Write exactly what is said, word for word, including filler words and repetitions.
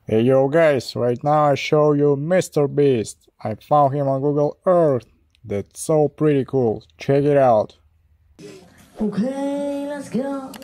Hey yo guys, right now I show you Mister Beast. I found him on Google Earth. That's so pretty cool. Check it out. Okay, let's go.